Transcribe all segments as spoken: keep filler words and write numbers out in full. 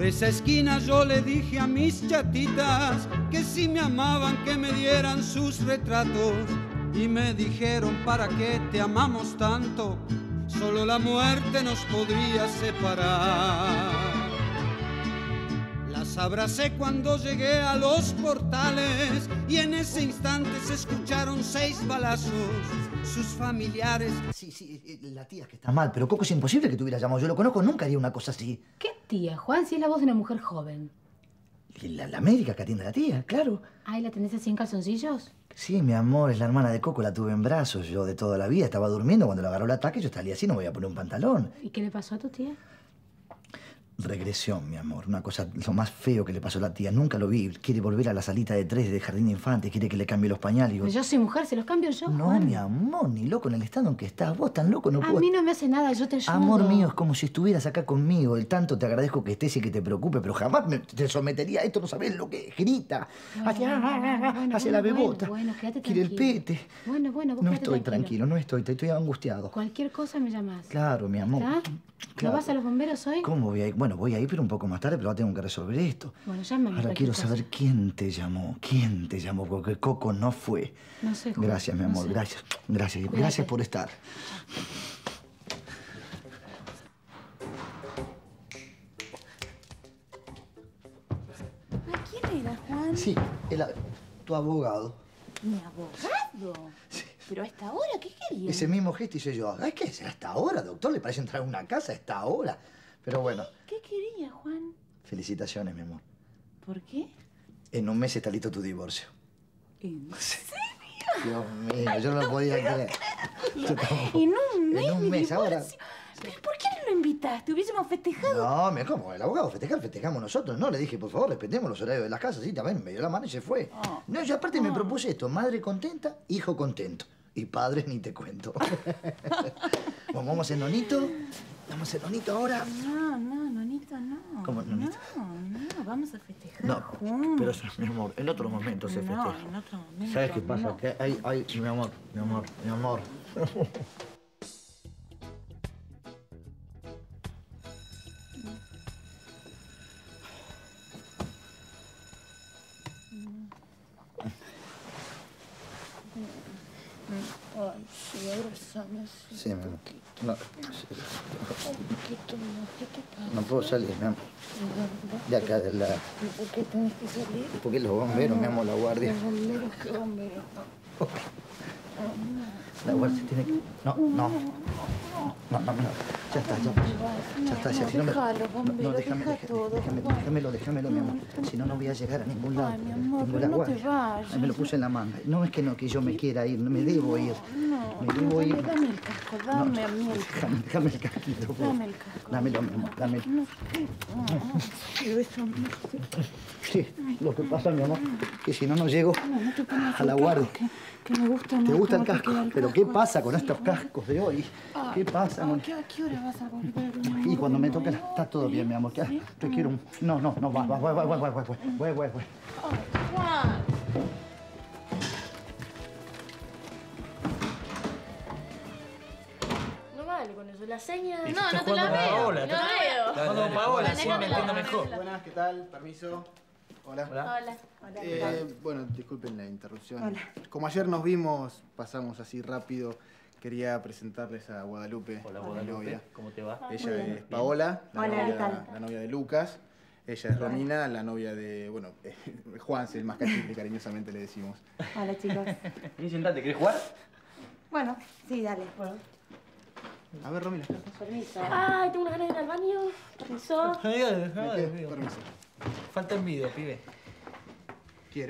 esa esquina yo le dije a mis chatitas que si me amaban que me dieran sus retratos. Y me dijeron, ¿para qué te amamos tanto? Solo la muerte nos podría separar. Las abracé cuando llegué a los portales y en ese instante se escucharon seis balazos. Sus familiares... Sí, sí, la tía es que está mal, pero Coco es imposible que te hubiera llamado. Yo lo conozco, nunca haría una cosa así. ¿Qué tía, Juan? Si es la voz de una mujer joven. Y la, la médica que atiende a la tía, claro. ¿Ay, la tenés así en calzoncillos? Sí, mi amor, es la hermana de Coco, la tuve en brazos. Yo de toda la vida estaba durmiendo cuando le agarró el ataque. Yo salí así, no me voy a poner un pantalón. ¿Y qué le pasó a tu tía? Regresión, mi amor. Una cosa, lo más feo que le pasó a la tía. Nunca lo vi. Quiere volver a la salita de tres de jardín de infantes. Quiere que le cambie los pañales. Digo, Pero yo soy mujer, ¿se los cambio yo, no, Juan? mi amor, ni loco en el estado en que estás. Vos tan loco no A puedo... mí no me hace nada, yo te ayudo. Amor mío, es como si estuvieras acá conmigo. El tanto te agradezco que estés y que te preocupes, pero jamás me, te sometería a esto. No sabés lo que grita. Bueno, hacia bueno, bueno, hacia la bueno, bebota. Bueno, quédate Quiere el tranquilo. pete. Bueno, bueno, vos No quédate estoy tranquilo. tranquilo, no estoy. Te estoy angustiado. Cualquier cosa me llamás. Claro, mi amor. ¿Está? Claro. ¿No vas a los bomberos hoy? ¿Cómo voy a ir? Bueno, voy a ir, pero un poco más tarde, pero ahora tengo que resolver esto. Bueno, llámame. Ahora cualquier quiero cosa. saber quién te llamó. ¿Quién te llamó? Porque Coco no fue. No sé, Juan. Gracias, mi no amor. sé. Gracias. Gracias. Cuídate. Gracias por estar. ¿A quién era, Juan? Sí, el, tu abogado. ¿Mi abogado? Sí. ¿Pero a esta hora qué quería? Ese mismo gesto hice yo. Ay, ¿qué es? ¿A esta hora, doctor? ¿Le parece entrar a una casa a esta hora? Pero bueno. ¿Qué quería, Juan? Felicitaciones, mi amor. ¿Por qué? En un mes está listo tu divorcio. ¿En Sí. serio? Dios mío, yo no lo podía creer. Yo tampoco. En un mes. En un mi mes, divorcio. ahora. ¿Pero por qué no lo invitaste? Hubiésemos festejado. No, me ¿cómo? El abogado festejar, festejamos nosotros. No, le dije, por favor, respetemos los horarios de las casas. Sí, también me dio la mano y se fue. Oh. No, yo aparte me Oh. propuse esto. Madre contenta, hijo contento. Y padre ni te cuento. Bueno, vamos a hacer nonito. Vamos a hacer nonito ahora. No, no, nonito, no. ¿Cómo, nonito? No, no, vamos a festejar No, juntos. pero eso, mi amor, en otro momento se No, festeja. en otro momento. ¿Sabes qué pasa? no. Que hay, hay, mi amor, mi amor, mi amor. Ay, sí, abrázame así. Sí, mi amor. No, sí, Un poquito más, ¿qué te pasa? no puedo salir, mi amor. ¿Verdad? De acá, de la... ¿Y por qué tenés que salir? Porque los bomberos, mi amor, la guardia. Los bomberos, ¿qué bomberos? La guardia tiene que... No, no. No, no, no. Ya está, ya. Ya está, ya. Si no me... Déjalo, No, bombero, no, déjame, deja déjame, todo, déjame, Juan. déjamelo, déjamelo, mi amor. Si no, no voy a llegar a ningún lado. Ay, mi amor, Tengo pero la no te guardia. vayas. Ay, me lo puse en la manga. No es que no, que yo me quiera ir, no me debo ir. No, Me no, debo ir. dame, dame el casco, dame a mí el casco. Déjame, déjame el casquito, por favor. Dame el casco. Dámelo, mi amor, dámelo. No, no, no. Pero eso no. Sí, lo que pasa, mi amor, que si no, no llego No, no te pongas a la el guardia. casco, que, que me gusta ¿Te más gusta el cómo te casco? queda el ¿Pero qué casco pasa con así, estos ¿no? cascos de hoy? Ah, ¿Qué pasa? ah, con- ¿qué- ¿A qué hora vas a volver, mi amor? Y cuando me toque, No, está todo bien, mi amor. que- ¿sí? Te quiero un... No, no, no, va, va, va, va, va, va, va, va, va, va, va. Ay, Juan. No vale con eso, la seña... Y No, estás no te la jugando con veo, Paola, no estás- la veo. Cuando con Paola, así me Ponela, entiendo ponela. mejor. Buenas, ¿qué tal? Permiso. Hola. Hola. Hola. Hola. Eh, bueno, disculpen la interrupción. Hola. Como ayer nos vimos, pasamos así rápido. Quería presentarles a Guadalupe, Hola, mi Guadalupe. novia. ¿Cómo te va? Ella es Paola, la, Hola, ¿qué novia, tal? la novia de Lucas. Ella es Romina, la novia de, bueno, eh, Juanse, el más cachete, cariñosamente le decimos. Hola, chicos. Vení, sentate, ¿querés jugar? Bueno, sí, dale. A ver, Romina. Permiso. Ay, tengo unas ganas de ir al baño. Permiso. Permiso. Falta envidia, pibe. Quiero.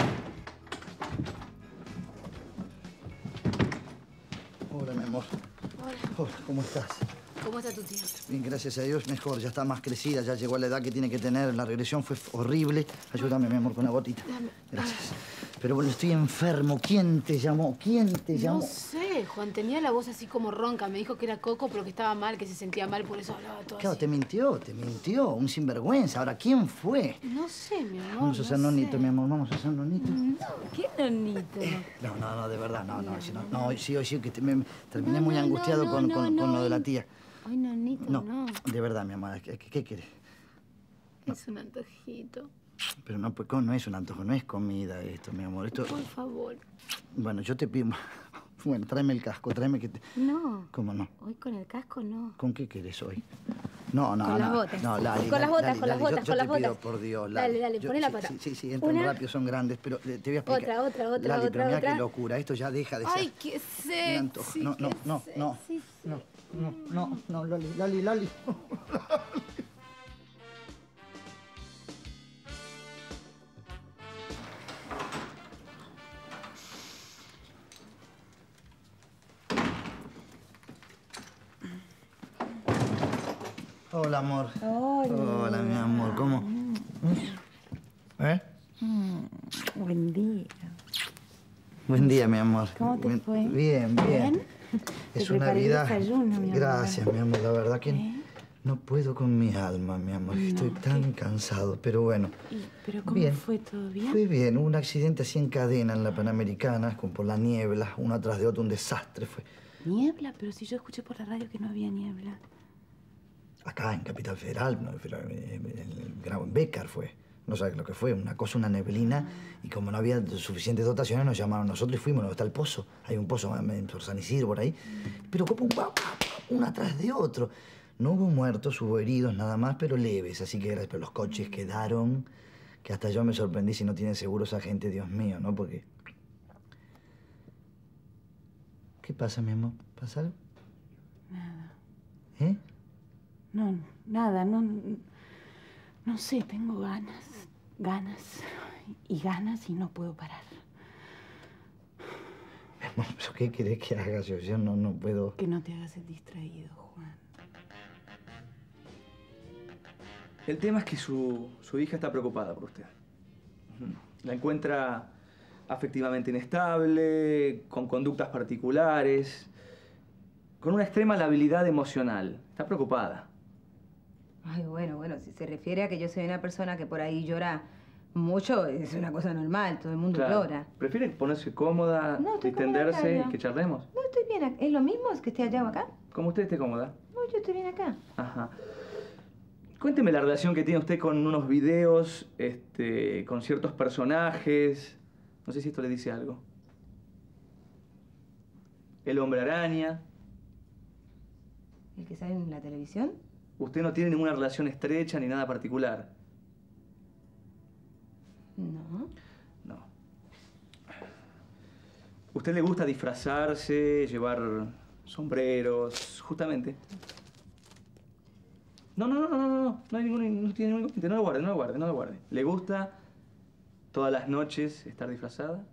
Hola, mi amor. Hola. Hola, ¿cómo estás? ¿Cómo está tu tía? Bien, gracias a Dios, mejor. Ya está más crecida, ya llegó a la edad que tiene que tener. La regresión fue horrible. Ayúdame, mi amor, con la gotita. Dame. Gracias. Pero bueno, estoy enfermo. ¿Quién te llamó? ¿Quién te llamó? No sé, Juan, tenía la voz así como ronca. Me dijo que era Coco, pero que estaba mal, que se sentía mal, por eso hablaba todo Claro, así. te mintió, te mintió. Un sinvergüenza. Ahora, ¿quién fue? No sé, mi amor. Vamos a hacer no nonito, sé. mi amor. Vamos a hacer nonito. No, ¿qué nonito? No, no, no, de verdad, no, no. Si no, no, hoy sí, hoy sí, que te- me, terminé No, muy no, no, angustiado no, con, no, con, no, con lo de la hoy- tía. Ay, nonito, No, no. de verdad, mi amor. ¿Qué, qué quieres? Es un antojito. Pero no, pues, no es un antojo, no es comida esto, mi amor. Esto... Por favor. Bueno, yo te pido... Bueno, tráeme el casco, tráeme que te... No. ¿Cómo no? Hoy con el casco no. ¿Con qué querés hoy? No, no, Con no. las botas. No, Lali, Con las Lali, botas, Lali, con las Lali, botas, yo, con yo las te pido, botas. por Dios, Lali. Dale, dale, Yo- poné la sí, pata. Sí, sí, sí, entran Una. rápido, son grandes, pero te te voy a explicar. Otra, otra, otra, Lali, otra, pero mira otra. qué locura, esto ya deja de ser... Ay, qué un antojo. sexy. No, no, qué no, no, sexy. no, no, no, no, Lali, Lali, Lali. Hola, amor. Hola. Hola, mi amor. ¿Cómo? ¿Eh? Buen día. Buen día, mi amor. ¿Cómo te Buen- fue? Bien, bien. ¿Bien? Es Te una preparé el vida... desayuno, mi amor. Gracias, mi amor. La verdad que ¿Eh? no puedo con mi alma, mi amor. Estoy tan cansado, pero bueno. Y- ¿Pero cómo Bien. fue? ¿Todo bien? Fue bien. Hubo un accidente así en cadena en la Panamericana, con por la niebla, uno atrás de otro, un desastre fue. ¿Niebla? Pero si yo escuché por la radio que no había niebla. Acá, en Capital Federal, no, pero en el Grau en Becar fue. No sabes lo que fue, una cosa, una neblina. Y como no había suficientes dotaciones, nos llamaron nosotros y fuimos. Está el pozo. Hay un pozo por San Isidro, por ahí. Pero como un guau, guau, guau, uno atrás de otro. No hubo muertos, hubo heridos nada más, pero leves. Así que pero los coches quedaron... Que hasta yo me sorprendí si no tienen seguro esa gente, Dios mío, ¿no? Porque... ¿Qué pasa, mi amor? ¿Pasa algo? Nada. ¿Eh? No, nada, no... No sé, tengo ganas, ganas y ganas y no puedo parar. Mi amor, ¿pero qué querés que haga yo? Yo no, no puedo... Que no te hagas el distraído, Juan. El tema es que su, su hija está preocupada por usted. Ujú. La encuentra afectivamente inestable, con conductas particulares, con una extrema labilidad emocional. Está preocupada. Ay, bueno, bueno, si se refiere a que yo soy una persona que por ahí llora mucho, es una cosa normal, todo el mundo Claro. llora. ¿Prefiere ponerse cómoda, No, estoy cómoda acá, distenderse ya. y que charlemos? No, estoy bien acá. ¿Es lo mismo? ¿Es que esté allá o acá? Como usted esté cómoda. No, yo estoy bien acá. Ajá. Cuénteme la relación que tiene usted con unos videos, este, con ciertos personajes. No sé si esto le dice algo. El hombre araña. ¿El que sale en la televisión? Usted no tiene ninguna relación estrecha ni nada particular. No. No. ¿Usted le gusta disfrazarse, llevar sombreros, justamente? No, no, no, no, no, no, no hay ningún, no tiene ningún inconveniente. No lo guarde, no lo guarde, no lo guarde. ¿Le gusta todas las noches estar disfrazada?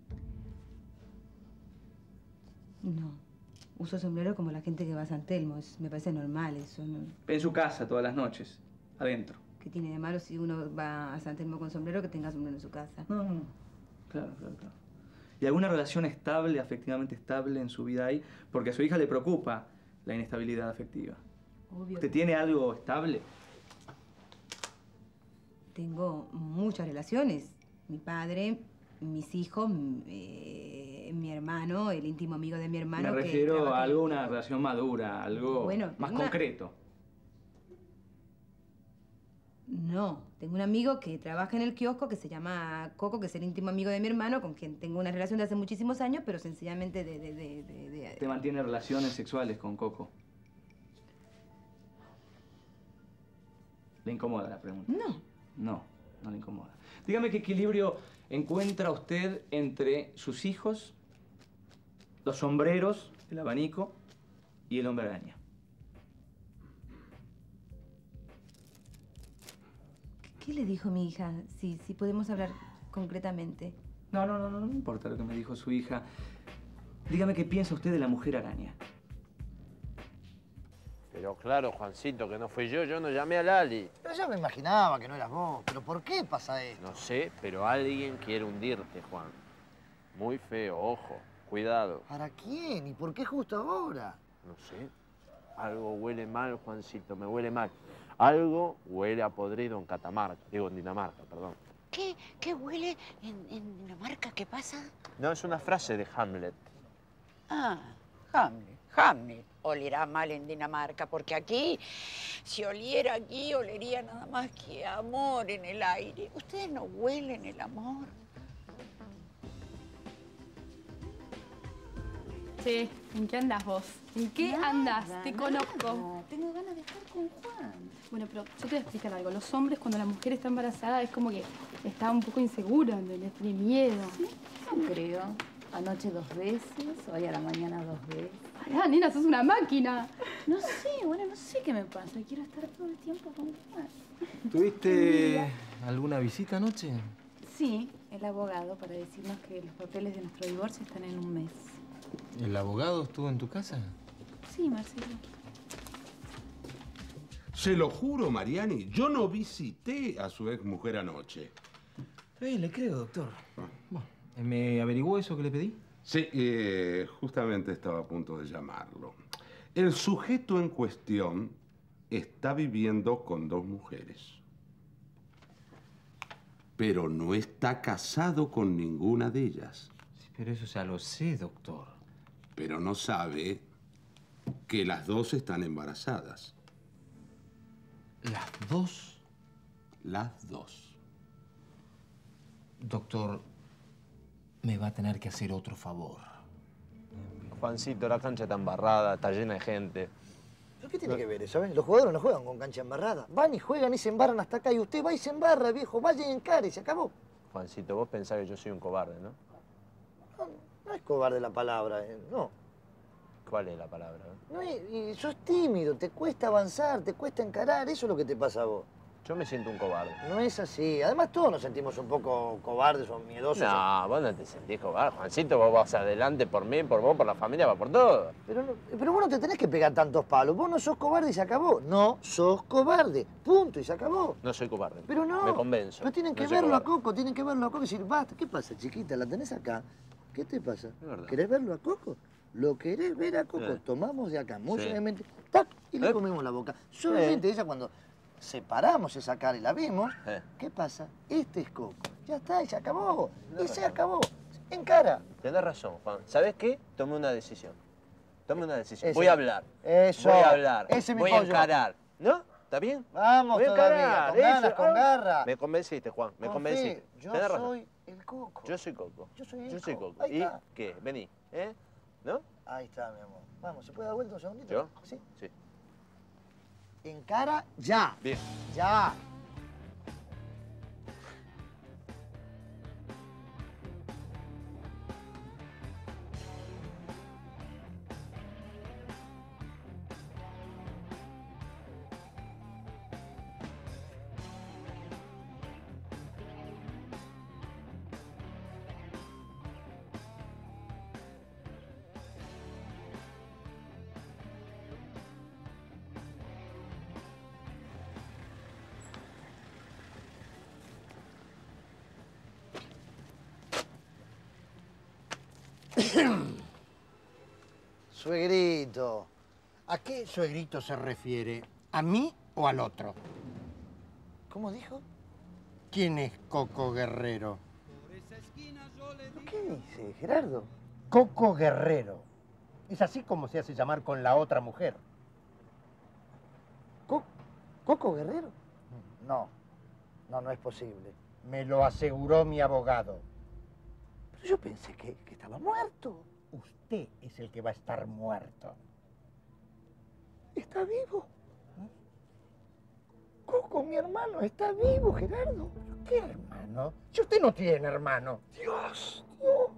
No. Uso sombrero como la gente que va a San Telmo. Es- me parece normal eso. ¿No? En su casa todas las noches, adentro. ¿Qué tiene de malo si uno va a San Telmo con sombrero que tenga sombrero en su casa? No, no, no. Claro, claro, claro. ¿Y alguna relación estable, afectivamente estable en su vida hay? Porque a su hija le preocupa la inestabilidad afectiva. Obvio. ¿Usted tiene algo estable? Tengo muchas relaciones. Mi padre, mis hijos, m- eh, mi hermano, el íntimo amigo de mi hermano. Me que refiero trabaja a en- algo, una relación madura, algo Bueno, más una- concreto. No, tengo un amigo que trabaja en el kiosco que se llama Coco, que es el íntimo amigo de mi hermano, con quien tengo una relación de hace muchísimos años, pero sencillamente de... de, de, de- de- ¿Usted mantiene relaciones sexuales con Coco? ¿Le incomoda la pregunta? No. No, no le incomoda. Dígame qué equilibrio encuentra usted entre sus hijos, los sombreros, el abanico y el hombre araña. ¿Qué le dijo mi hija? Si, si podemos hablar concretamente. No, no, no, no, no importa lo que me dijo su hija. Dígame qué piensa usted de la mujer araña. Pero claro, Juancito, que no fui yo, yo no llamé a Lali. Pero yo me imaginaba que no eras vos. ¿Pero por qué pasa esto? No sé, pero alguien quiere hundirte, Juan. Muy feo, ojo, cuidado. ¿Para quién? ¿Y por qué justo ahora? No sé, algo huele mal, Juancito, me huele mal. Algo huele a podrido en Catamarca, digo en Dinamarca, perdón. ¿Qué, qué huele en, en Dinamarca? ¿Qué pasa? No, es una frase de Hamlet. Ah, Hamlet, Hamlet. olerá mal en Dinamarca, porque aquí, si oliera aquí, olería nada más que amor en el aire. ¿Ustedes no huelen el amor? Che, ¿en qué andas vos? ¿En qué Nada, andas? Te nada. conozco. Tengo ganas de estar con Juan. Bueno, pero yo te voy a explicar algo. Los hombres, cuando la mujer está embarazada, es como que está un poco inseguro, ¿entendés? Tiene miedo. ¿Sí? No creo. Anoche dos veces, hoy a la mañana dos veces. Pará, nena, sos una máquina. No sé, bueno, no sé qué me pasa. Quiero estar todo el tiempo con Juan. ¿Tuviste alguna visita anoche? Sí, el abogado para decirnos que los papeles de nuestro divorcio están en un mes. ¿El abogado estuvo en tu casa? Sí, Marcelo. Se lo juro, Mariani, yo no visité a su ex mujer anoche. Sí, le creo, doctor. Bueno, ¿me averiguó eso que le pedí? Sí, eh, justamente estaba a punto de llamarlo. El sujeto en cuestión está viviendo con dos mujeres. Pero no está casado con ninguna de ellas. Sí, pero eso ya lo sé, doctor. Pero no sabe que las dos están embarazadas. ¿Las dos? Las dos. Doctor, me va a tener que hacer otro favor. Juancito, la cancha está embarrada, está llena de gente. ¿Pero qué tiene que ver eso, eh? Los jugadores no juegan con cancha embarrada. Van y juegan y se embarran hasta acá. Y usted va y se embarra, viejo. Vaya y encare y se acabó. Juancito, vos pensás que yo soy un cobarde, ¿no? No, no es cobarde la palabra, eh, no. ¿Cuál es la palabra? eh? No, y, y sos tímido, te cuesta avanzar, te cuesta encarar. Eso es lo que te pasa a vos. Yo me siento un cobarde. No es así. Además, todos nos sentimos un poco cobardes o miedosos. No, vos no te sentís cobarde, Juancito. Vos vas adelante por mí, por vos, por la familia, va por todo. Pero, no, pero vos no te tenés que pegar tantos palos. Vos no sos cobarde y se acabó. No sos cobarde. Punto, y se acabó. No soy cobarde. Pero no. Me convenzo. Pero tienen que No soy verlo a cobarde. Coco, tienen que verlo a Coco y decir, basta, ¿qué pasa, chiquita? ¿La tenés acá? ¿Qué te pasa? Es verdad. ¿Querés verlo a Coco? ¿Lo querés ver a Coco? Sí. Tomamos de acá, muy Sí. suavemente, tac, y le ¿Eh? comemos la boca. Suavemente, ella cuando separamos esa cara y la vemos, Eh. ¿qué pasa? Este es Coco. Ya está, y se acabó. Tenés Y se razón. acabó. En cara. Tenés razón, Juan. ¿Sabés qué? Tomé una decisión. Tomé una decisión. Ese. Voy a hablar. Eso. Voy a hablar. Ese es mi Voy a pollo. encarar. ¿No? ¿Está bien? Vamos Voy a todavía, encarar. con ganas, eso. con Ah, garra. Me convenciste, Juan. Me Confíe, convenciste. yo Tenés razón. soy el Coco. Yo soy Coco. Yo soy el Yo soy Coco. Coco. Ahí ¿Y está. qué? Vení. ¿Eh? ¿No? Ahí está, mi amor. Vamos, ¿se puede dar vuelta un segundito? ¿Yo? Sí. Sí. En cara, ya. Bien. Ya. Suegrito. ¿A qué suegrito se refiere? ¿A mí o al otro? ¿Cómo dijo? ¿Quién es Coco Guerrero? ¿Qué dice, Gerardo? Coco Guerrero. Es así como se hace llamar con la otra mujer. ¿Co ¿Coco Guerrero? No. No, no es posible. Me lo aseguró mi abogado. Pero yo pensé que, que estaba muerto. Usted es el que va a estar muerto. Está vivo. Coco, mi hermano, está vivo, Gerardo. ¿Pero qué hermano? Si usted no tiene hermano. Dios, Dios.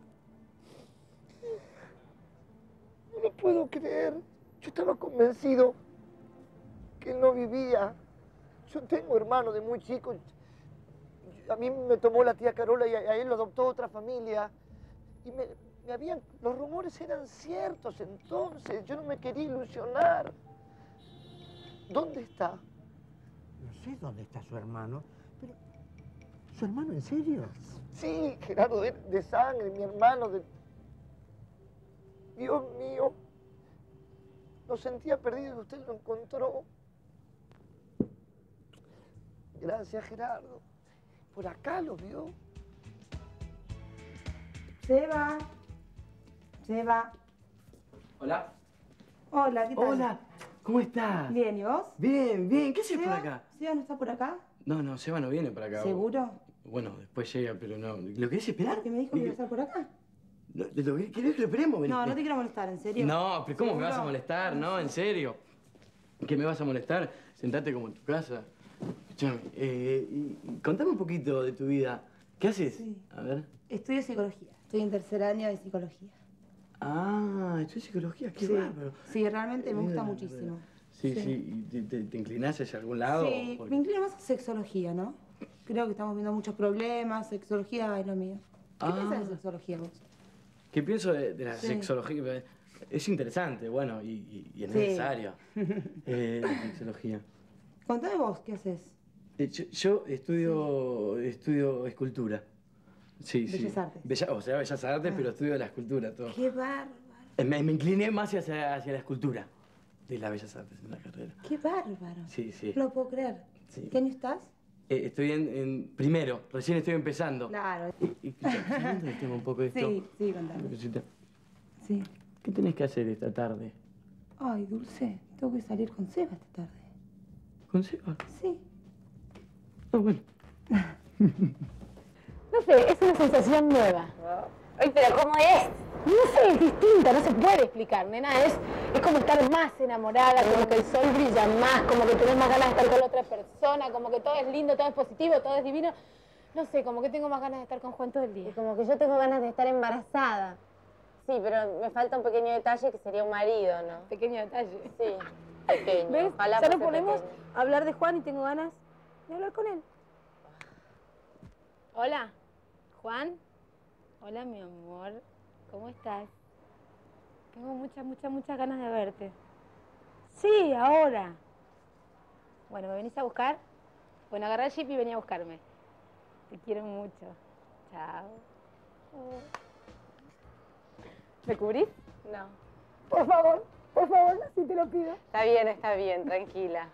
No lo puedo creer. Yo estaba convencido que él no vivía. Yo tengo hermano de muy chico. A mí me tomó la tía Carola y a, a él lo adoptó otra familia. Y me, me habían, los rumores eran ciertos entonces. Yo no me quería ilusionar. ¿Dónde está? No sé dónde está su hermano, pero... ¿Su hermano en serio? Sí, Gerardo, de, de sangre, mi hermano, de... Dios mío. Lo sentía perdido y usted lo encontró. Gracias, Gerardo. Por acá lo vio. Seba. Seba. Hola. Hola, ¿qué tal? Hola, ¿cómo estás? Bien, ¿y vos? Bien, bien. ¿Qué haces por ¿Seba? acá? ¿Seba no está por acá? No, no, Seba no viene para acá. ¿Seguro? Bueno, después llega, pero no. ¿Lo querés esperar? ¿Porque me dijo que iba a estar por acá? ¿Lo, lo, ¿Querés que lo esperemos? Vení. No, no te quiero molestar, ¿en serio? No, pero ¿cómo me vas a ¿Seguro? molestar? No, en serio. ¿Qué me vas a molestar? Sentate como en tu casa. Escuchame, eh, y, y contame un poquito de tu vida. ¿Qué haces? Sí. A ver. Estudio psicología. Estoy en tercer año de psicología. Ah, estudias psicología, qué Sí. bárbaro. Sí, realmente me gusta Eh, muchísimo. Sí, sí. Sí. ¿Y te, te, te inclinás hacia algún lado? Sí, Porque- me inclino más a sexología, ¿no? Creo que estamos viendo muchos problemas, sexología es lo mío. ¿Qué Ah. piensas de sexología vos? ¿Qué pienso de, de la Sí. sexología? Es interesante, bueno, y, y- y es Sí. necesario. Eh, la sexología. Contame vos, ¿qué haces? Eh, yo, yo estudio, estudio escultura. Sí, Bellas sí. artes. Bella- o sea, bellas artes, Ah. pero estudio la escultura, todo. Qué bárbaro, Eh, Me, me incliné más hacia, hacia la escultura de las bellas artes en la carrera. qué bárbaro. Sí, sí. No lo puedo creer. Sí. ¿Qué año estás? Eh, estoy en, en primero, recién estoy empezando. Claro. Y, escucha, el tema un poco de esto. Sí, sí, contame. Una cosita. Sí. ¿Qué tenés que hacer esta tarde? Ay, Dulce, tengo que salir con Seba esta tarde. ¿Con Seba? Sí. Ah, bueno. No sé, es una sensación nueva. Ay, pero ¿cómo es? No sé, es distinta, no se puede explicar, nena. Es, es como estar más enamorada, como que el sol brilla más, como que tenés más ganas de estar con la otra persona, como que todo es lindo, todo es positivo, todo es divino. No sé, como que tengo más ganas de estar con Juan todo el día. Y como que yo tengo ganas de estar embarazada. Sí, pero me falta un pequeño detalle que sería un marido, ¿no? Pequeño detalle. Sí, pequeño. ¿Ves? Ojalá ya no fuese podemos pequeño. hablar de Juan y tengo ganas de hablar con él. Hola, Juan. Hola, mi amor. ¿Cómo estás? Tengo muchas, muchas, muchas ganas de verte. Sí, ahora. Bueno, ¿me venís a buscar? Bueno, agarrá el jeep y vení a buscarme. Te quiero mucho. Chao. ¿Me cubrís? No. Por favor, por favor, si te lo pido. Está bien, está bien, tranquila.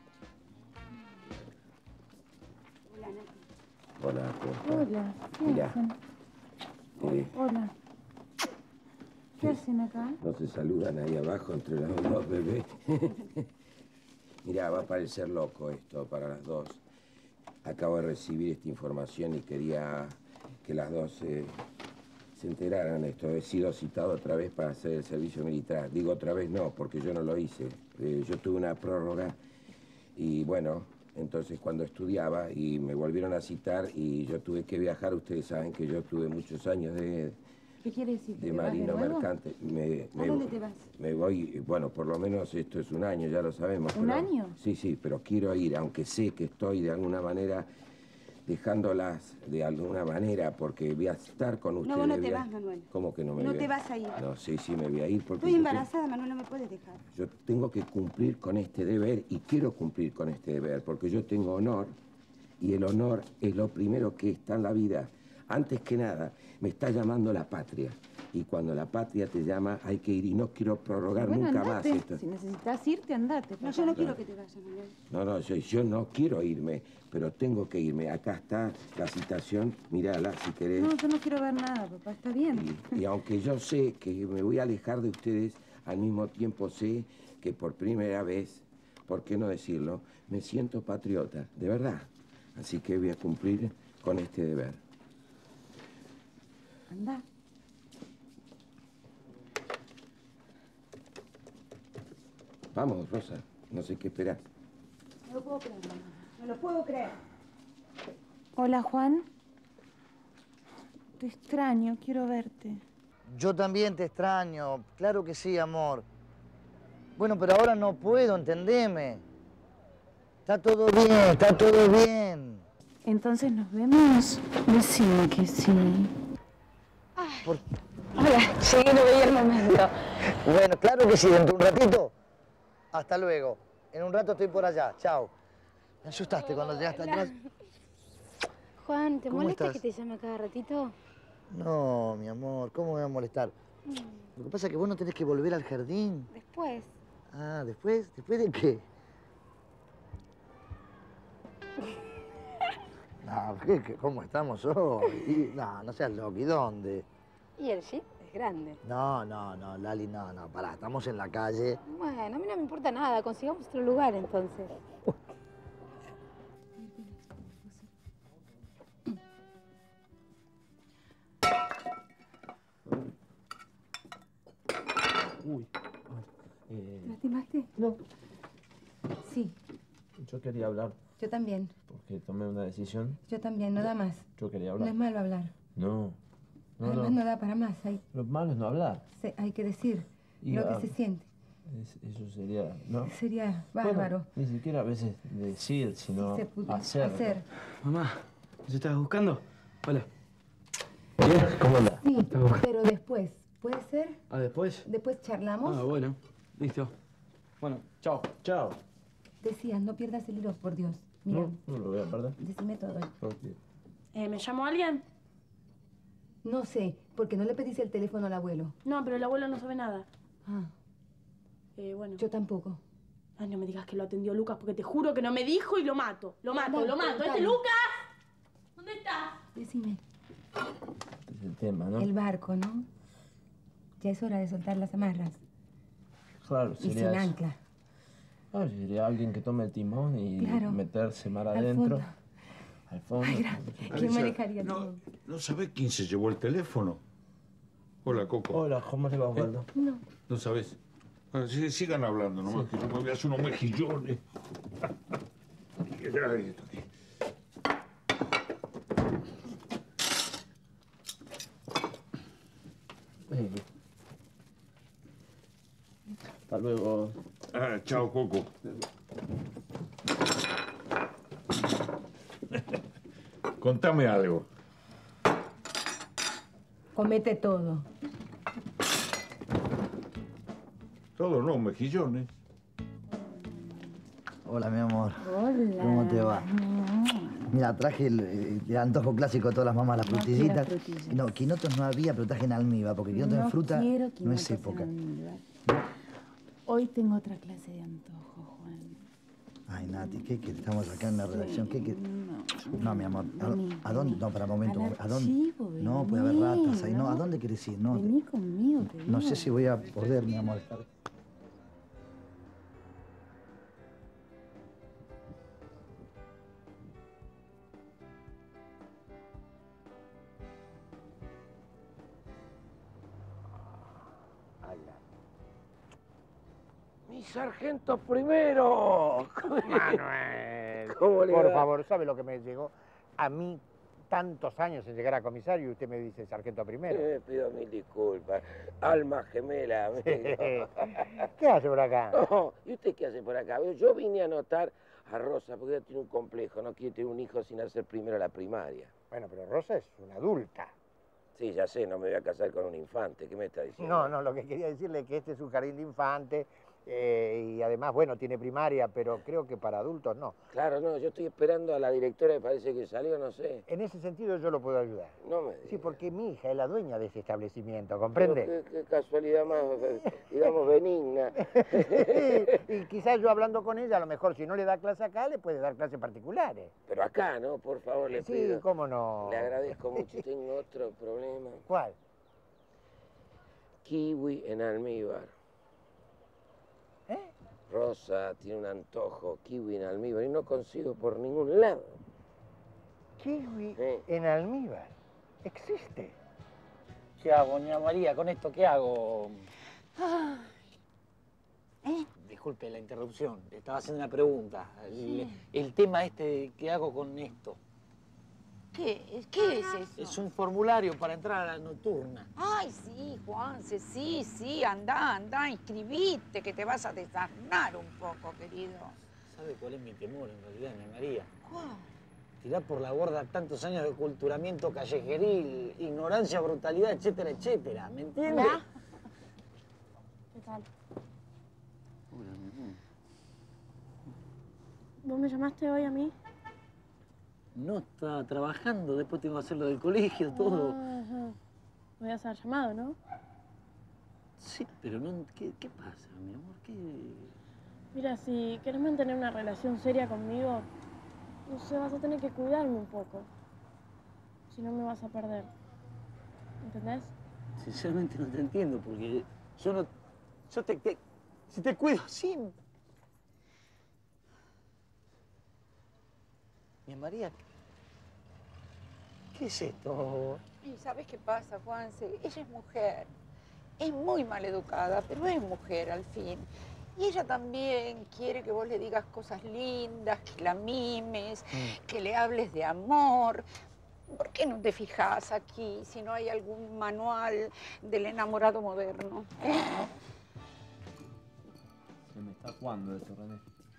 Hola, ¿cómo estás? Hola, ¿qué Mira, hacen? eh, Hola. ¿Qué hacen acá? no se saludan ahí abajo entre los dos bebés. Mirá, va a parecer loco esto para las dos. Acabo de recibir esta información y quería que las dos eh, se enteraran de esto. He sido citado otra vez para hacer el servicio militar. Digo otra vez no, porque yo no lo hice. Eh, yo tuve una prórroga y bueno, entonces cuando estudiaba y me volvieron a citar y yo tuve que viajar, ustedes saben que yo tuve muchos años de, ¿Qué quiere decir? ¿Que de te vas de marino nuevo? mercante. Me, ¿A dónde te vas? Me voy, bueno, por lo menos esto es un año, ya lo sabemos. ¿Un pero- año? Sí, sí, pero quiero ir, aunque sé que estoy de alguna manera dejándolas de alguna manera, porque voy a estar con ustedes. vos no te voy a- vas, Manuel. ¿Cómo que no me No voy te vas a ir. No, sí, sí, me voy a ir porque Estoy yo embarazada, Manuel, no me puedes dejar. tengo- yo tengo que cumplir con este deber y quiero cumplir con este deber, porque yo tengo honor y el honor es lo primero que está en la vida. Antes que nada, me está llamando la patria. Y cuando la patria te llama, hay que ir y no quiero prorrogar Bueno, nunca andate. más esto. Si necesitas irte, andate. No, yo no quiero que te vayas, Manuel. No, no, yo, yo no quiero irme, pero tengo que irme. Acá está la citación, mírala si querés. No, yo no quiero ver nada, papá, está bien. Y aunque yo sé que me voy a alejar de ustedes, al mismo tiempo sé que por primera vez, ¿por qué no decirlo? Me siento patriota, de verdad. Así que voy a cumplir con este deber. Anda. Vamos, Rosa, no sé qué esperás. No lo puedo creer, mamá. No lo puedo creer. Hola, Juan. Te extraño, quiero verte. Yo también te extraño, claro que sí, amor. Bueno, pero ahora no puedo, entendeme. Está todo bien, está todo bien. Entonces nos vemos. Decime que sí. Por- Hola, llegué, no veía el momento. Bueno, claro que sí, dentro de un ratito. Hasta luego. En un rato estoy por allá. Chao. Me asustaste cuando llegaste atrás. Juan, ¿te ¿Cómo molesta estás? que te llame cada ratito? No, mi amor, ¿cómo me va a molestar? Lo que pasa es que vos no tenés que volver al jardín. Después. Ah, ¿después? ¿Después de qué? No, ¿qué, qué- ¿cómo estamos hoy? Y- no, no seas loco. ¿Y dónde? ¿Y el jeep? es grande. No, no, no, Lali, no, no, pará, estamos en la calle. Bueno, a mí no me importa nada, consigamos otro lugar entonces. Uy. Eh, ¿Te lastimaste? No. Sí, Yo quería hablar yo también. porque tomé una decisión. Yo también, no da más. Yo quería No hablar. es malo hablar. No. No, Además no. no da para más. Hay, Lo malo es no hablar. se- hay que decir Y, lo ah, que se siente. Es- eso sería, ¿no? Sería Bueno, bárbaro. ni siquiera a veces decir, sino se pudo hacer. hacer. Mamá, ¿se estabas buscando? Hola. Bien, ¿cómo andás? Sí, pero después. ¿Puede ser? ¿Ah, después? Después charlamos. Ah, bueno. Listo. Bueno, chao. Chao. Decías, no pierdas el hilo, por Dios. Mira, No, no lo voy a perder. decime todo. Porque- Eh, ¿Me llamó alguien? No sé, porque no le pedís el teléfono al abuelo. No, pero el abuelo no sabe nada. Ah, Eh, bueno. yo tampoco. Ay, no me digas que lo atendió Lucas, porque te juro que no me dijo y lo mato. Lo mato, Dale, lo mato. dale. ¡Este Lucas! ¿Dónde está? Decime. Este es el tema, ¿no? El barco, ¿no? Ya es hora de soltar las amarras. Claro, Y sin sería eso. ancla. Ah, sería alguien que tome el timón y Claro. meterse mar Al adentro. fondo. Al fondo. Ay, gracias. ¿Quién manejaría todo? ¿No sabés quién se llevó el teléfono? Hola, Coco. Hola, ¿cómo le va, Osvaldo? No. ¿No sabés? Ah, sí, sigan hablando, nomás que yo me voy a hacer unos mejillones. Ay, esto aquí. Eh, Hasta luego. Ah, chao, Coco. Contame algo. Comete todo. Todo no, mejillones. Hola, mi amor. Hola. ¿Cómo te va? Mira, traje el, el antojo clásico de todas las mamás, las No frutillitas. quiero frutillas. No, quinotos no había, pero traje en almíbar, porque quinotos en fruta quiero no es quinotos en época. almíbar. Hoy tengo otra clase de antojo, Juan. Ay, Nati, ¿qué querés? Estamos acá en la redacción. ¿Qué querés? No. No, mi amor. ¿A, Vení, a dónde? vení. No, para un momento. Al ¿A dónde? archivo, No, puede haber vení, ratas ahí. No, ¿a ¿no? dónde querés ir? No, Vení conmigo, te no digo. sé si voy a poder, mi amor, estar. ¡Mi sargento primero! Manuel, ¿Cómo le por va? favor, ¿sabe lo que me llegó? A mí, tantos años en llegar a comisario y usted me dice sargento primero. Eh, pido mil disculpas. Alma gemela, amigo. ¿Qué hace por acá? No, ¿y usted qué hace por acá? Yo vine a anotar a Rosa porque ella tiene un complejo, no quiere tener un hijo sin hacer primero la primaria. Bueno, pero Rosa es una adulta. Sí, ya sé, no me voy a casar con un infante. ¿Qué me está diciendo? No, no, lo que quería decirle es que este es un jardín de infantes eh, y además, bueno, tiene primaria, pero creo que para adultos no. Claro, no, yo estoy esperando a la directora, me parece que salió, no sé. En ese sentido yo lo puedo ayudar. No me diga. Sí, porque mi hija es la dueña de ese establecimiento, Pero ¿comprende? Qué, qué casualidad más, eh, digamos, benigna. Y quizás yo hablando con ella, a lo mejor si no le da clase acá, le puede dar clases particulares. Pero acá, ¿no? Por favor, le Sí, pido. cómo no. Le agradezco mucho. Tengo otro problema. ¿Cuál? Kiwi en almíbar. ¿Eh? Rosa tiene un antojo, kiwi en almíbar, y no consigo por ningún lado. Kiwi en almíbar. ¿Existe? ¿Qué hago, doña María? ¿Con esto qué hago? ¿Eh? Disculpe la interrupción, le estaba haciendo una pregunta. El, el tema este, ¿qué hago con esto? ¿Qué? ¿Qué es eso? Es un formulario para entrar a la nocturna. Ay, sí, Juanse, sí, sí, anda, anda, inscribite, que te vas a desarnar un poco, querido. ¿Sabe cuál es mi temor en realidad, doña María? ¿Cuál? Tirar por la borda tantos años de culturamiento callejeril, ignorancia, brutalidad, etcétera, etcétera. ¿Me entiende? Hola. ¿Qué tal? Hola, mi amor. ¿Vos me llamaste hoy a mí? No, estaba trabajando, después tengo que hacer lo del colegio, todo. Ajá. Me habías haber llamado, ¿no? Sí, pero no... ¿Qué, qué pasa, mi amor? ¿Qué...? Mira, si querés mantener una relación seria conmigo, no sé, vas a tener que cuidarme un poco. Si no, me vas a perder. ¿Entendés? sinceramente no te entiendo, porque yo no... Yo te... te si te cuido, sí. Mi María, ¿qué es esto? ¿Y sabes qué pasa, Juanse? Ella es mujer. Es muy maleducada, pero es mujer al fin. Y ella también quiere que vos le digas cosas lindas, que la mimes, mm. que le hables de amor. ¿Por qué no te fijas aquí si no hay algún manual del enamorado moderno? ¿Eh? Se me está jugando esto, René.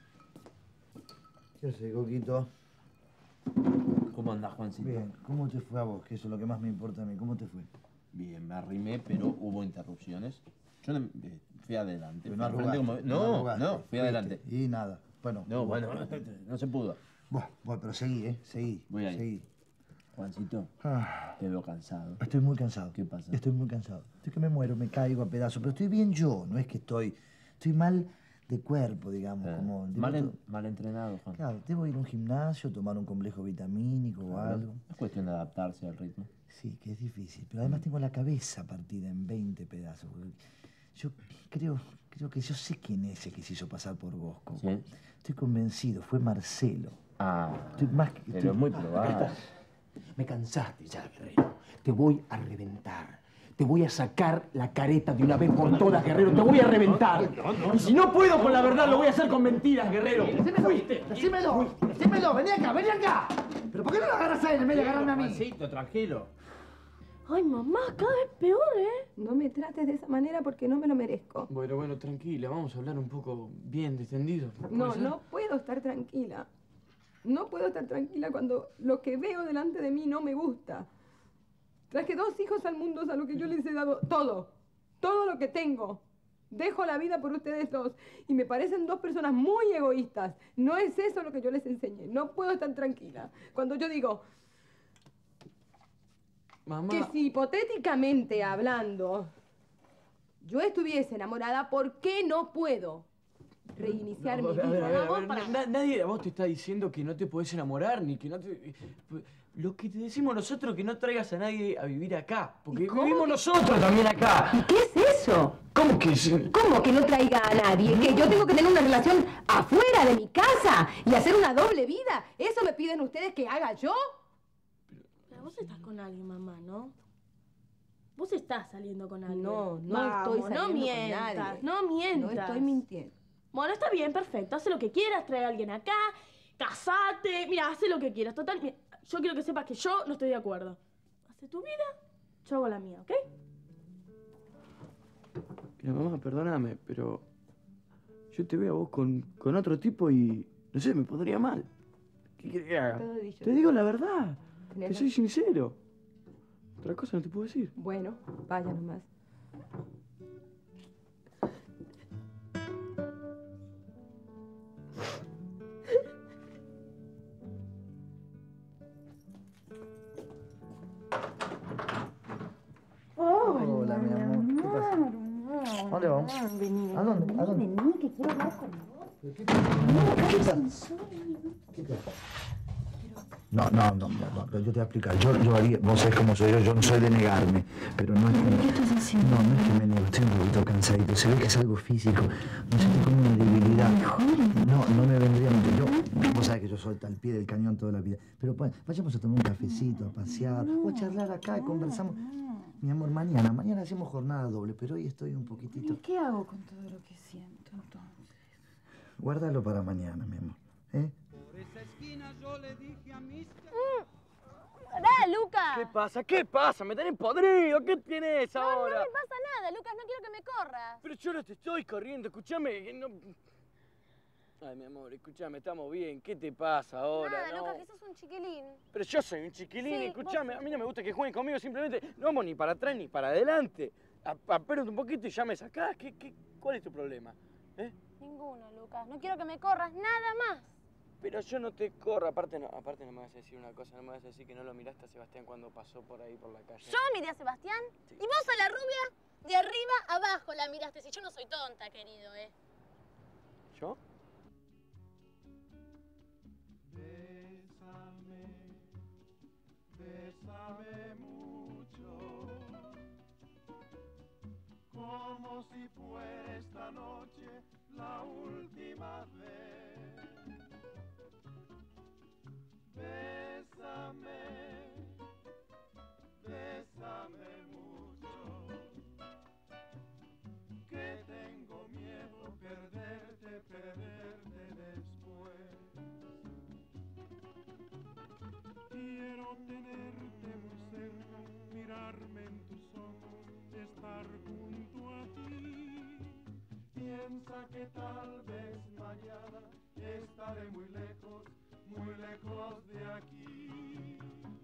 ¿Qué haces, Coquito? ¿Cómo andás, Juancito? Bien. ¿Cómo te fue a vos? Que eso es lo que más me importa a mí. ¿Cómo te fue? Bien, me arrimé, pero hubo interrupciones. Yo no- eh, fui adelante. Pero fui no al frente arrugaste, como- no No, arrugaste, no, fui fuiste. adelante. Y nada. Bueno. No, bueno, no se pudo. Bueno, bueno, pero seguí, ¿eh? Seguí. Voy ahí. Seguí. Juancito, Ah, te veo cansado. estoy muy cansado. ¿Qué pasa? Estoy muy cansado. Estoy que me muero, me caigo a pedazos. Pero estoy bien yo. No es que estoy... Estoy mal de cuerpo, digamos. Eh, como debo mal, to- en- mal entrenado, Juan. Claro, debo ir a un gimnasio, tomar un complejo vitamínico o Claro, algo. Es cuestión de adaptarse al ritmo. Sí, que es difícil. Pero además tengo la cabeza partida en veinte pedazos. Yo creo, creo que yo sé quién es el que se hizo pasar por vos, Coco. ¿Sí? Estoy convencido, fue Marcelo. Ah, Estoy más que... pero estoy- es muy Ah, probable. Me cansaste ya, Guerrero. Te voy a reventar. Te voy a sacar la careta de una vez por todas, Guerrero. Te voy a reventar. Y si no puedo con la verdad, lo voy a hacer con mentiras, Guerrero. Decímelo, decímelo, decímelo, vení acá, vení acá. ¿Pero por qué no lo agarras a él en vez de agarrarme a mí? Juancito, tranquilo. Ay, mamá, cada vez peor, ¿eh? No me trates de esa manera porque no me lo merezco. Bueno, bueno, tranquila, vamos a hablar un poco bien, distendido. No, no puedo estar tranquila. No puedo estar tranquila cuando lo que veo delante de mí no me gusta. Traje dos hijos al mundo a lo que yo les he dado todo. Todo lo que tengo. Dejo la vida por ustedes dos. Y me parecen dos personas muy egoístas. No es eso lo que yo les enseñé. No puedo estar tranquila. Cuando yo digo Mamá. que si hipotéticamente hablando yo estuviese enamorada, ¿por qué no puedo reiniciar No, mi a ver, vida? a ver, a ver, Vamos para- na- nadie a vos te está diciendo que no te podés enamorar, ni que no te... Lo que te decimos nosotros es que no traigas a nadie a vivir acá, porque ¿Cómo vivimos que- nosotros también acá. ¿Y qué es eso? ¿Cómo que sí? ¿Cómo que no traiga a nadie? ¿Que yo tengo que tener una relación afuera de mi casa y hacer una doble vida? ¿Eso me piden ustedes que haga yo? Pero vos estás con alguien, mamá, ¿no? Vos estás saliendo con alguien. No, no Vamos, estoy saliendo no con mientas, nadie. no mientas. No estoy mintiendo. Bueno, está bien, perfecto. Haz lo que quieras, trae a alguien acá, casate. Mira, haz lo que quieras. Total, mira, yo quiero que sepas que yo no estoy de acuerdo. Hace tu vida, yo hago la mía, ¿ok? Mira, mamá, perdóname, pero yo te veo a vos con, con otro tipo y, no sé, me pondría mal. ¿Qué querés que haga? Todo dicho. Te digo la verdad, Tenés te soy razón. sincero. Otra cosa no te puedo decir. Bueno, vaya nomás. Hola, mi amor. ¿Qué pasa? ¿A dónde vamos? Vení, ¿A dónde? ¿A dónde? vení, que quiero hablar con vos. ¿Qué pasa? ¿Qué pasa? No, no, no, no, no, pero yo te voy a explicar. Yo, yo haría, vos sabés cómo soy yo, yo no soy de negarme, pero no es que... ¿Qué estás haciendo? No, no es que me niego, estoy un poquito cansadito, se ve que es algo físico, no sé, tengo como una debilidad. No, no me vendría mucho. Yo, vos sabés que yo soy al pie del cañón toda la vida, pero pues, vayamos a tomar un cafecito, a pasear, o a charlar acá y conversamos. Mi amor, mañana, mañana hacemos jornada doble, pero hoy estoy un poquitito... ¿Y qué hago con todo lo que siento entonces? Guárdalo para mañana, mi amor, ¿eh? ¡Pará, Lucas! ¿Qué pasa? ¿Qué pasa? ¿Me tenés podrido? ¿Qué tienes No, ahora? no me pasa nada, Lucas, no quiero que me corras. Pero yo no te estoy corriendo, escúchame. que No... Ay, mi amor, escúchame, estamos bien. ¿Qué te pasa ahora? Nada, no? Lucas, que sos un chiquilín. Pero yo soy un chiquilín, Sí, escúchame. vos- A mí no me gusta que jueguen conmigo, simplemente no vamos ni para atrás ni para adelante. Apérate un poquito y ya me sacás. ¿Qué, qué, ¿Cuál es tu problema? ¿Eh? Ninguno, Lucas. No quiero que me corras, nada más. Pero yo no te corro, aparte no, aparte no me vas a decir una cosa, no me vas a decir que no lo miraste a Sebastián cuando pasó por ahí por la calle. Yo miré a Sebastián y vos a la rubia de arriba abajo la miraste. Si yo no soy tonta, querido, ¿eh? ¿Yo? Bésame mucho, como si fuera esta noche la última vez. Bésame, bésame mucho, que tengo miedo perderte, perderte después. Quiero tenerte muy cerca, mirarme en tus ojos, estar junto a ti. Piensa que tal vez mañana estaré muy lejos, muy lejos de aquí.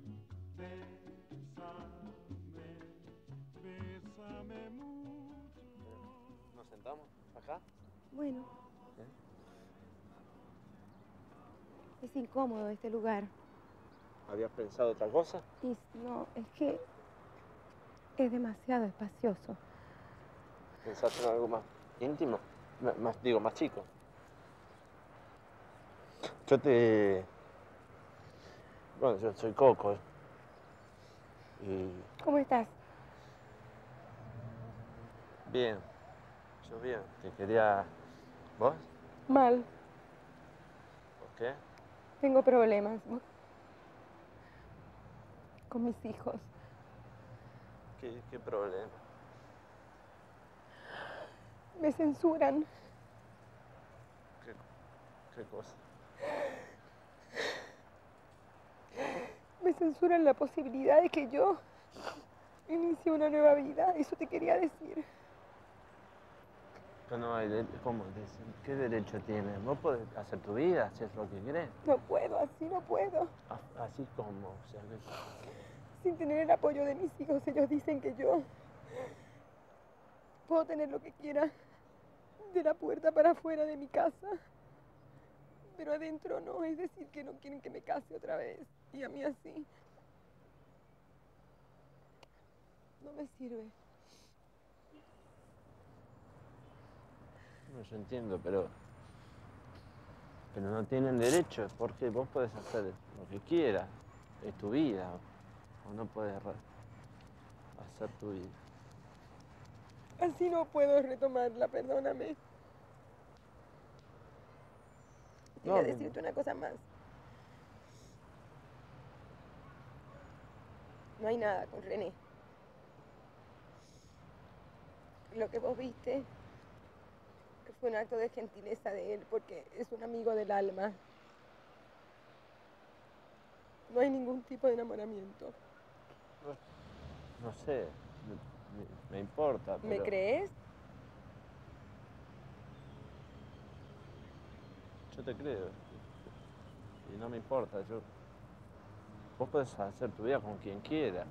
Bésame, bésame mucho. ¿Nos sentamos acá? Bueno, ¿Sí? es incómodo este lugar. ¿Habías pensado otra cosa? Y no, es que es demasiado espacioso. ¿Pensaste en algo más íntimo? M- Más, digo, más chico. Yo te... Bueno, yo soy Coco. Y... ¿Cómo estás? Bien. Yo bien. Te quería... ¿Vos? Mal, ¿Por qué? tengo problemas con mis hijos. ¿Qué, qué problema? Me censuran. ¿Qué, qué cosa? Me censuran la posibilidad de que yo inicie una nueva vida. Eso te quería decir. Pero no hay de- ¿Cómo? De- ¿Qué derecho tienes? Vos podés hacer tu vida, si es lo que querés. No puedo, así no puedo. A- Así como, o sea, que... Sin tener el apoyo de mis hijos, ellos dicen que yo puedo tener lo que quiera de la puerta para afuera de mi casa. Pero adentro no, es decir, que no quieren que me case otra vez. Y a mí así. No me sirve. No, yo entiendo, pero... Pero no tienen derecho, porque vos podés hacer lo que quieras. Es tu vida. O no puedes re- hacer tu vida. Así no puedo retomarla, perdóname. No, Quería no, decirte una cosa más. No hay nada con René. Lo que vos viste fue un acto de gentileza de él porque es un amigo del alma. No hay ningún tipo de enamoramiento. No sé, me, me- me importa, pero... ¿Me crees? Yo te creo. Y no me importa, yo... Vos podés hacer tu vida con quien quiera.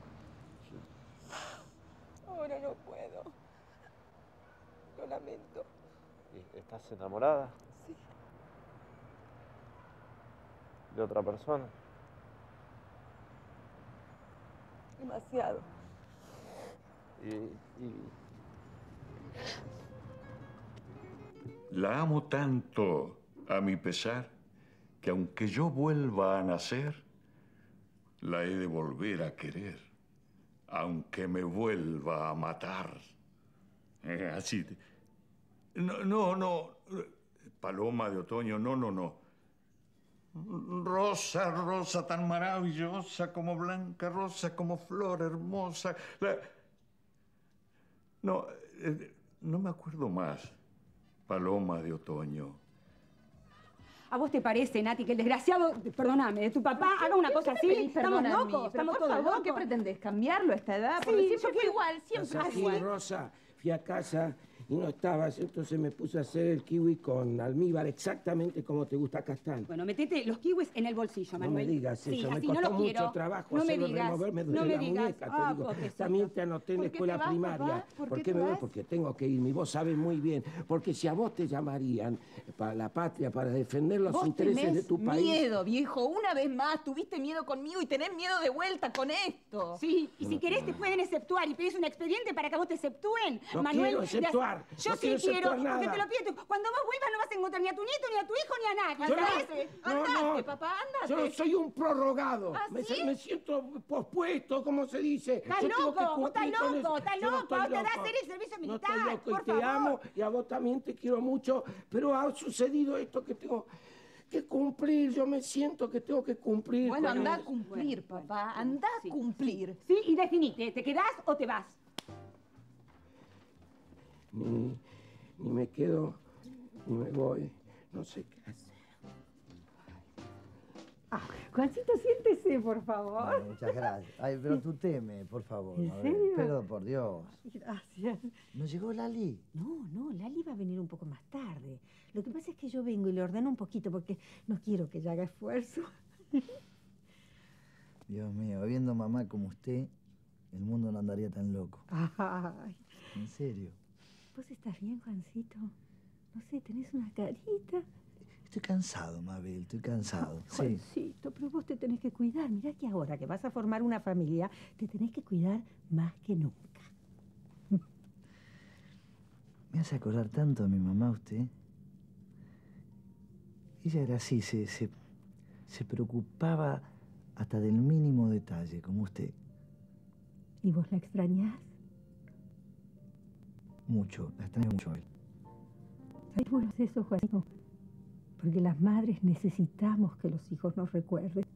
Ahora no puedo. Lo lamento. ¿Y ¿Estás enamorada? Sí. ¿De otra persona? Demasiado. Y... y... La amo tanto, a mi pesar, que aunque yo vuelva a nacer, la he de volver a querer, aunque me vuelva a matar. Eh, así. te- No, no, no. Paloma de otoño, no, no, no. Rosa, rosa tan maravillosa como blanca rosa, como flor hermosa. La- No, eh, no me acuerdo más. Paloma de otoño. ¿A vos te parece, Nati, que el desgraciado, perdóname, de tu papá haga una cosa así? Estamos locos, estamos todos locos. ¿Qué pretendés? ¿Cambiarlo a esta edad? Sí, Porque siempre yo fue igual, siempre fue Así, igual. Rosa, fui a casa y no estabas, entonces me puse a hacer el kiwi con almíbar exactamente como te gusta. Acá están. Bueno, metete los kiwis en el bolsillo, No Manuel. me digas Sí, eso, me así costó no lo mucho quiero. trabajo No me hacerlo digas, removerme de no me la digas. muñeca, te Ah, digo. pobrecito. También te anoté en la ¿Por qué escuela te vas, primaria. papá? ¿Por ¿Por qué qué te me voy? vas? Porque tengo que irme, y vos sabés muy bien. Porque si a vos te llamarían para la patria, para defender los Vos intereses tenés de tu país... miedo, viejo. Una vez más tuviste miedo conmigo y tenés miedo de vuelta con esto. Sí, y si querés te pueden exceptuar y pedís un expediente para que a vos te exceptúen. No Manuel, quiero de hace- exceptuar. Yo no sí quiero quiero, efectuar nada. porque te lo pido. Cuando vos vuelvas no vas a encontrar ni a tu nieto, ni a tu hijo, ni a nadie. Yo no- ¿Sabes? no, Andate, no. papá, andate. Yo soy un prorrogado. ¿Ah, me, sí? me siento pospuesto, ¿cómo se dice? Estás Yo tengo que loco, vos estás cumplir con loco, eso. estás Yo no loco. estoy Te da loco. hacer el servicio No militar, estoy loco por y te favor. amo y a vos también te quiero mucho, pero ha sucedido esto que tengo que cumplir. Yo me siento que tengo que cumplir. Bueno, con anda a eso. cumplir, papá. Anda a cumplir. Sí, y definite. ¿Te quedás o te vas? Ni, ni me quedo, ni me voy. No sé qué hacer. Ah, Juancito, siéntese, por favor. Bueno, muchas gracias. Ay, pero tú teme, por favor. ¿En A ver, serio? Pero por Dios. Gracias. ¿No llegó Lali? No, no, Lali va a venir un poco más tarde. Lo que pasa es que yo vengo y le ordeno un poquito porque no quiero que ella haga esfuerzo. Dios mío, viendo mamá como usted, el mundo no andaría tan loco. Ay, En serio. ¿vos estás bien, Juancito? No sé, tenés una carita. Estoy cansado, Mabel, estoy cansado. Sí. Juancito, pero vos te tenés que cuidar. Mirá que ahora que vas a formar una familia, te tenés que cuidar más que nunca. Me hace acordar tanto a mi mamá usted. Ella era así, se, se, se preocupaba hasta del mínimo detalle, como usted. ¿Y vos la extrañás? Mucho, la extraño mucho a él. ¿Sabés bueno es eso, Juancito? Porque las madres necesitamos que los hijos nos recuerden.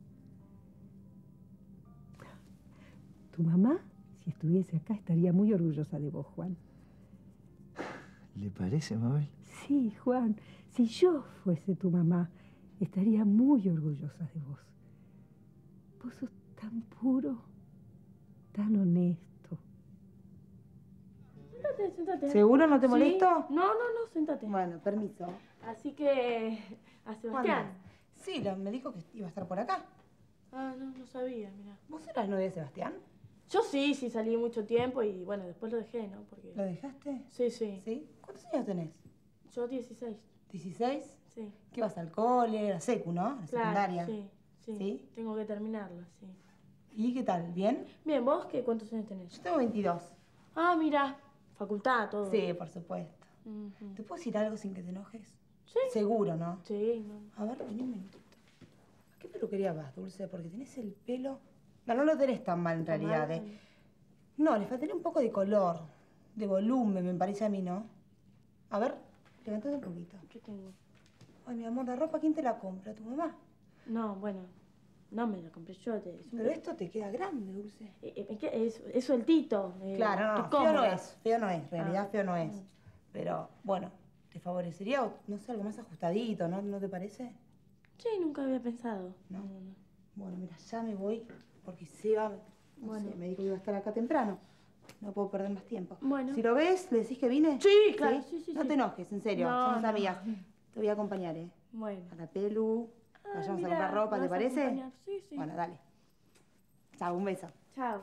Tu mamá, si estuviese acá, estaría muy orgullosa de vos, Juan. ¿Le parece, Mabel? Sí, Juan, si yo fuese tu mamá, estaría muy orgullosa de vos. Vos sos tan puro, tan honesto. Sentate, sentate. ¿Seguro no te Sí. molesto? No, no, no, sentate. Bueno, permiso. Así que, a Sebastián. Sí, la- me dijo que iba a estar por acá. Ah, no, no sabía, mira. ¿Vos eras novia de Sebastián? Yo sí, sí salí mucho tiempo y bueno, después lo dejé, ¿no? Porque... ¿Lo dejaste? Sí, sí. ¿Sí? ¿Cuántos años tenés? Yo dieciséis. ¿dieciséis? Sí. ¿Qué vas al cole, a la secu, no? A la Claro, secundaria. sí, sí, ¿Sí? Tengo que terminarla, sí. ¿Y qué tal? ¿Bien? Bien, ¿vos qué? ¿Cuántos años tenés? Yo tengo veintidós. Ah, mira, facultad, todo. Sí, por supuesto. Ujú. ¿Te puedo decir algo sin que te enojes? Sí. Seguro, ¿no? Sí, no. A ver, vení un minutito. ¿A qué peluquería vas, Dulce? Porque tenés el pelo... No, no lo tenés tan mal en ¿Tan realidad, mal? ¿eh? No, le faltaría un poco de color, de volumen, me parece a mí, ¿no? A ver, levantate un poquito. ¿Qué tengo? Ay, mi amor, ¿la ropa quién te la compra? ¿Tu mamá? No, bueno, no me la compré yo. Te, es un- Pero esto te queda grande, Dulce. Eh, eh, es, que es, es sueltito. eh, Claro, no, estoy feo no cómoda. es, feo no es, en realidad Ah. feo no es. Pero, bueno, ¿te favorecería, o, no sé, algo más ajustadito, ¿no? ¿No te parece? Sí, nunca había pensado. No. Bueno, mira, ya me voy, porque Seba, no Bueno. sé, me dijo que iba a estar acá temprano. No puedo perder más tiempo. Bueno. Si lo ves, ¿le decís que vine? Sí, claro, sí, sí, No sí. te enojes, en serio, No, somos no. amigas. Te voy a acompañar, ¿eh? Bueno. A la pelu, Ah, vayamos mirá, a comprar ropa, ¿me ¿te vas a parece? acompañar? Sí, sí. Bueno, dale. Chao, un beso. Chao.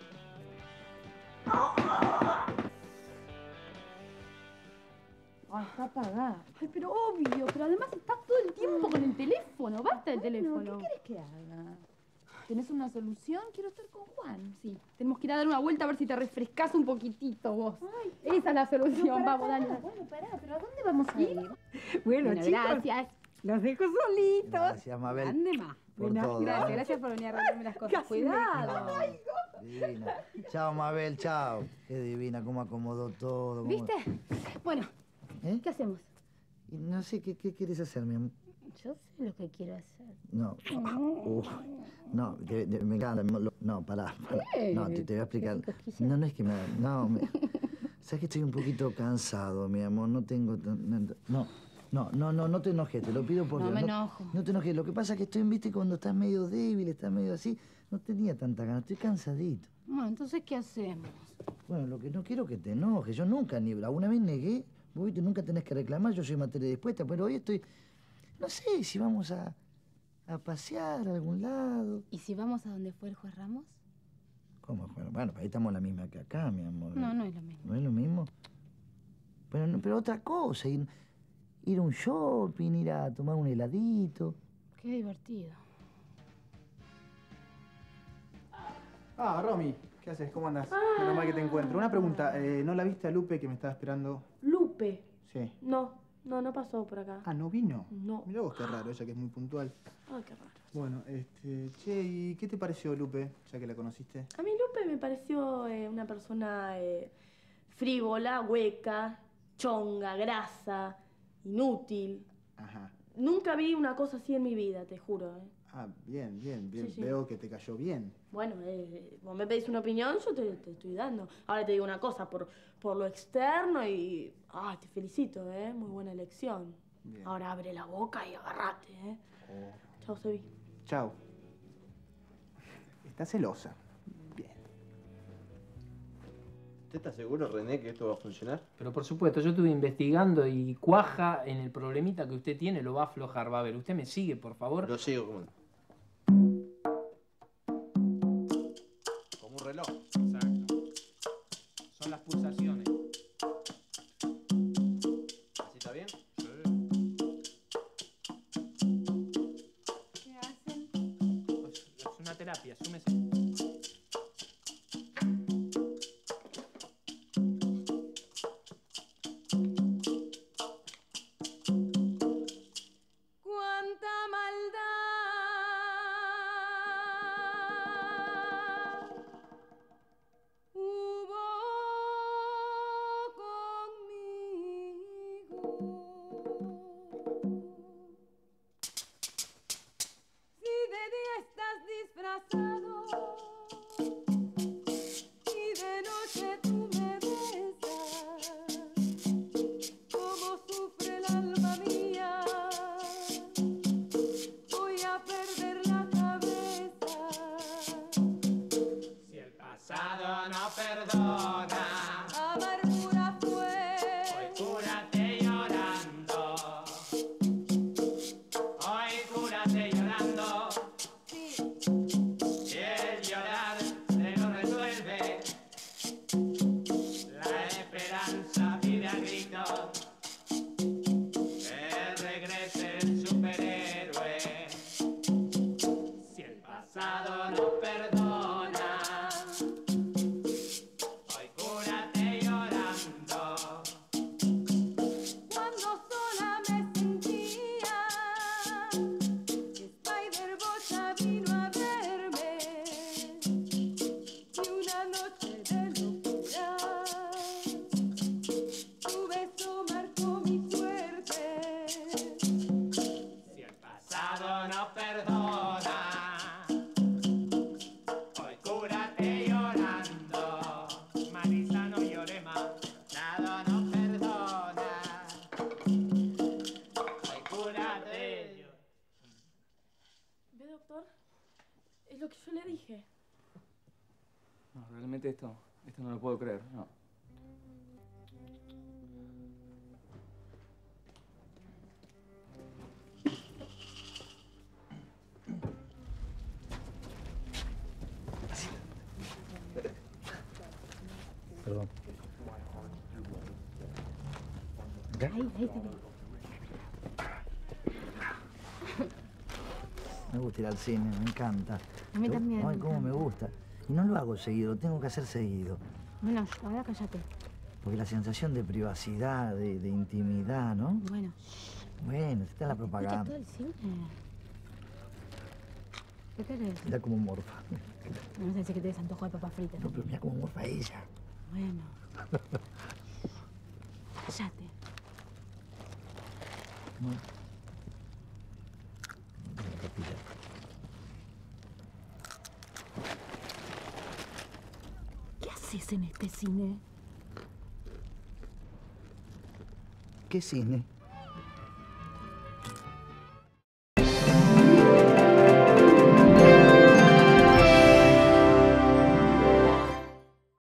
Ay, está apagada. Ay, pero obvio, pero además estás todo el tiempo con el teléfono. Basta del teléfono. ¿Qué querés que haga? ¿Tenés una solución? Quiero estar con Juan. Sí. Tenemos que ir a dar una vuelta a ver si te refrescas un poquitito vos. Esa es la solución. Vamos, dale. dale. Bueno, pará, pero ¿a dónde vamos a ir? Bueno, Bueno, chicos, gracias. los dejo solitos. Gracias, Mabel. Ande más. Por Bueno, todo. Gracias, gracias por venir a arreglarme las cosas. Casi me Cuidado. Divina. Chao, Mabel, chao. Qué divina, cómo acomodó todo. cómo- ¿Viste? Bueno, ¿Eh? ¿qué hacemos? Y no sé, ¿qué, qué quieres hacer, mi amor? Yo sé lo que quiero hacer. No. Uf. No, de- de- me encanta. lo- No, pará. pará. ¿Qué? No, te, te voy a explicar. No, no es que me... No, me... Sabes que estoy un poquito cansado, mi amor. No tengo... tan- No, no, no, no, no te enojes. Te lo pido por No Dios. me enojo. No te enojes. Lo que pasa es que estoy, viste, cuando estás medio débil, estás medio así. No tenía tanta ganas. Estoy cansadito. Bueno, entonces, ¿qué hacemos? Bueno, lo que no quiero es que te enojes. Yo nunca, ni alguna vez negué. Vos, viste, nunca tenés que reclamar. Yo soy materia dispuesta. Pero hoy estoy... No sé si vamos a... a pasear a algún lado. ¿Y si vamos a donde fue el juez Ramos? ¿Cómo? Bueno, bueno, ahí estamos la misma que acá, mi amor. No, no es lo mismo. ¿No es lo mismo? Pero, no- pero otra cosa, ir, ir a un shopping, ir a tomar un heladito. Qué divertido. Ah, Romy, ¿qué ¿Qué haces? ¿Cómo andás? Menos mal que te encuentro. Una pregunta, eh, ¿no la viste a Lupe que me estaba esperando? ¿Lupe? Sí. No, no, no pasó por acá. Ah, ¿no vino? No. Mirá vos qué raro, ella que es muy puntual. Ay, qué raro. Bueno, este... Che, ¿y qué te pareció Lupe, ya que la conociste? A mí Lupe me pareció eh, una persona eh, frívola, hueca, chonga, grasa, inútil. Ajá. Nunca vi una cosa así en mi vida, te juro. ¿eh? Ah, bien, bien, bien. Sí, sí. Veo que te cayó bien. Bueno, eh, vos me pedís una opinión, yo te, te estoy dando. Ahora te digo una cosa, por, por lo externo y... Ah, te felicito, ¿eh? Muy buena elección. Bien. Ahora abre la boca y agarrate, ¿eh? Oh. Chao, Sebi. Chao. Está celosa. Bien. ¿Usted está seguro, René, que esto va a funcionar? Pero por supuesto, yo estuve investigando y cuaja en el problemita que usted tiene, lo va a aflojar, va a ver. Usted me sigue, por favor. Lo sigo, ¿cómo no? Como un reloj. Exacto. Son las pulsaciones. ¿Así está bien? Sí. ¿Qué hacen? Es una terapia, súmese. Cuánta maldad hubo conmigo. Si de día estás disfrazado y de noche tú me besas, cómo sufre el alma mía. Voy a perder la cabeza. Si el pasado no perdona, Amargura fue. hoy cúrate llorando. Hoy cúrate llorando. Sí. Si el llorar se lo resuelve, la esperanza pide a gritos que regrese el superhéroe. Si el pasado no perdona, hoy cúrate llorando. Cuando sola me sentía, Spider-Bot ya vino a verme. Y una noche de locura, tu beso marcó mi suerte. Si el pasado no perdona, hoy cúrate llorando. Marisa, no llore más, nada no perdona. Hoy cúrate llorando. ¿Ve, doctor? Es lo que yo le dije. No, realmente esto, esto no lo puedo creer, no. Perdón. ¿Acá? Ahí, ahí te vi. Me gusta ir al cine, me encanta. A mí Yo- también, Ay, me cómo me encanta. gusta. Y no lo hago seguido, lo tengo que hacer seguido. Bueno, ahora cállate. Porque la sensación de privacidad, de, de intimidad, ¿no? Bueno. Bueno, está la Escucha propaganda. todo el cine. ¿Qué querés? Mira cómo morfa. No sé si que te des antojo de papas fritas. No, pero mira cómo morfa ella. Bueno. Cállate. No. ¿Qué haces en este cine? ¿Qué cine?